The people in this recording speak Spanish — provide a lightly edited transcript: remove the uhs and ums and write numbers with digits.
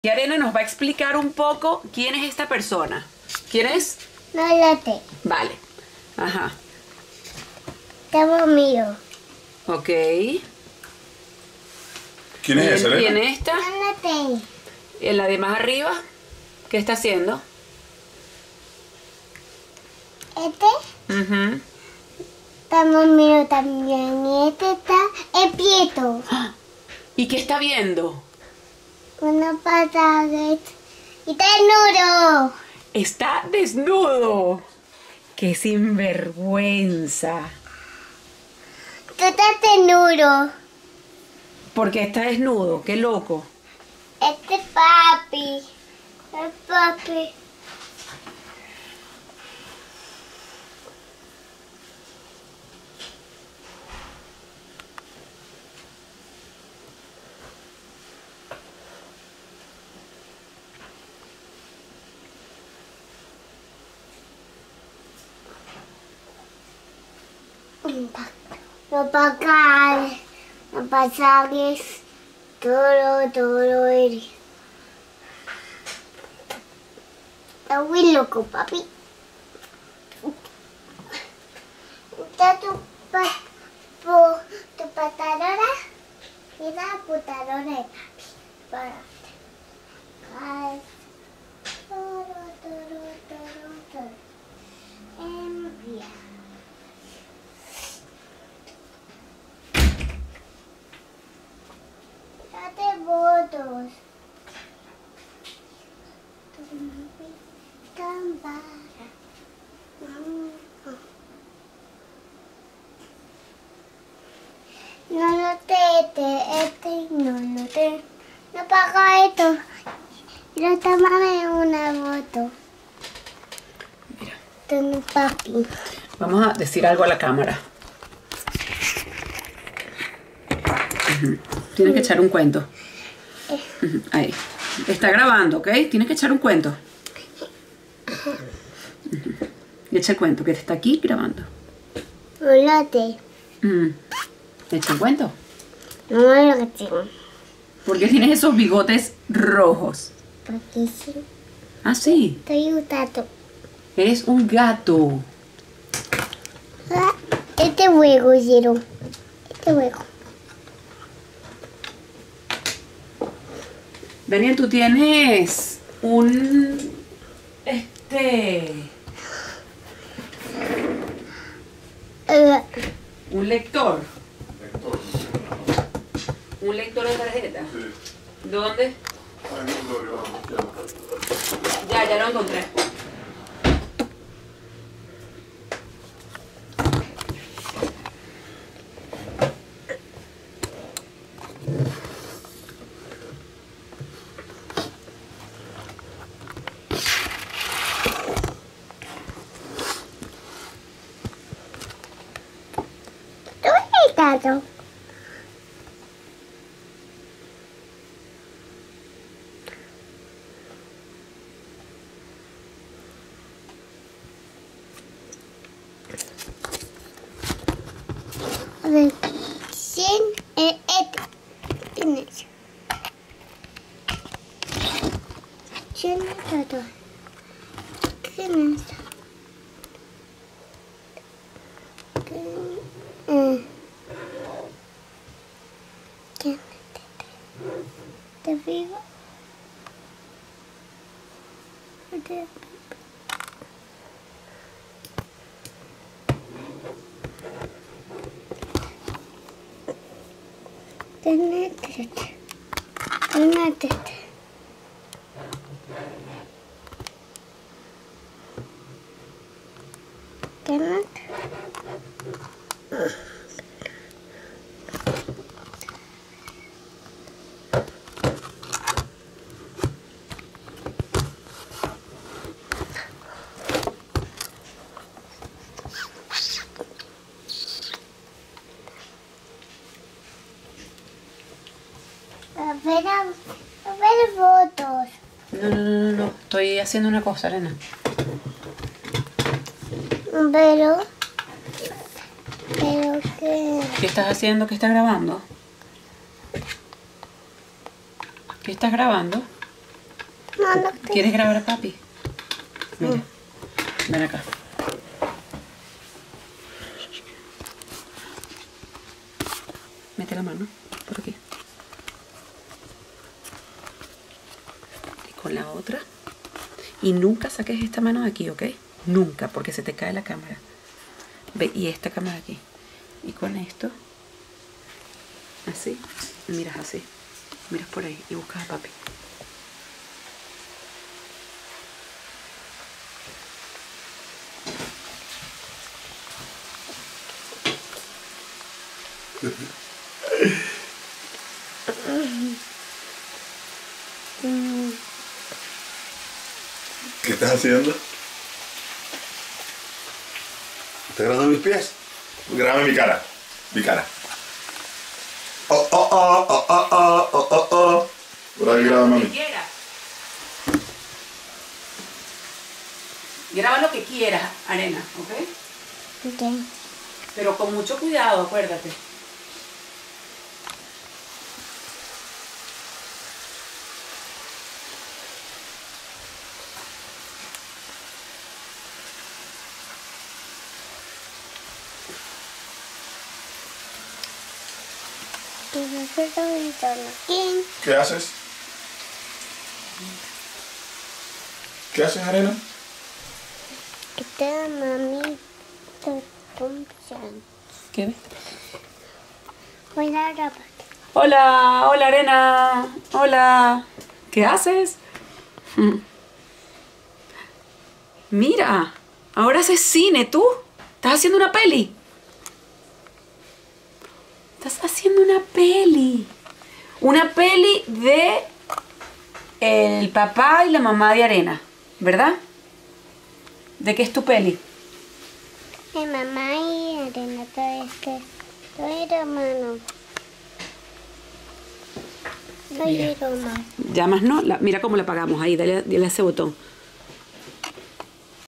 Y Arena nos va a explicar un poco quién es esta persona. ¿Quién es? No late. Vale. Ajá. Estamos mío. Ok. ¿Quién es esa, ¿Quién Elena? es esta? No late. En la de más arriba. ¿Qué está haciendo? Ujú. Estamos mío también. Y este está el prieto. ¿Y qué está viendo? Una pata y está desnudo. Está desnudo. ¡Qué sinvergüenza! Tú estás desnudo. ¿Por qué está desnudo? ¡Qué loco! Este es papi. Es papi. No pagar, no pasajes, todo eres. Está muy loco, papi. Está tu patadora y la putadora de papi. Para. Ay, todo. Envía. Date votos. No paga esto. Y no tomarme una foto. Mira, Esto no es papi. vamos a decir algo a la cámara. Ujú. Tienes que echar un cuento. Ujú, ahí. Está grabando, ¿ok? Tienes que echar un cuento. Ujú. Y echa el cuento, que te está aquí grabando. Volate. Echa el cuento. No lo tengo. ¿Por qué tienes esos bigotes rojos? Porque sí. Ah, sí. Estoy gustando. Eres un gato. Este juego hicieron. Este juego. Daniel, tú tienes un un lector. Un lector de tarjeta. Sí. ¿Dónde? Ay, no, Gloria, vamos, Ya lo encontré. ¿Dónde está todo? A ver, ¿quién es este? ¿Quién es? ¿Quién es todo? ¿Quién es? ¿Quién es? ¿Te vivo? A ver fotos. No. Estoy haciendo una cosa, Elena. Pero ¿qué? ¿Qué estás haciendo? ¿Qué estás grabando? ¿Qué estás grabando? grabando. ¿Quieres grabar a papi? Mira, ven acá. Mete la mano por aquí. Y con la otra. Y nunca saques esta mano de aquí, ¿ok? Nunca, porque se te cae la cámara. Ve, y esta cámara aquí. Y con esto, así, miras así. Miras por ahí y buscas a papi. ¿Qué estás haciendo? ¿Estás grabando mis pies? Graba mi cara. Mi cara. Oh, oh, oh, oh, oh, oh, oh, oh, oh. Por ahí graba, mami. Graba lo que quieras, Arena, ¿ok? Ok. Pero con mucho cuidado, acuérdate. ¿Qué haces? ¿Qué haces, Arena? Esta mami te funciona. ¿Qué ves? Voy a grabar. Hola, hola Arena. Hola. ¿Qué haces? Mira, ahora haces cine, ¿tú? ¿Estás haciendo una peli? Estás haciendo una peli. Una peli de el papá y la mamá de Arena, ¿verdad? ¿De qué es tu peli? Mi mamá y Arena, soy hermano. Soy hermano. Llamas, ¿no? Mira cómo la apagamos ahí, dale a ese botón.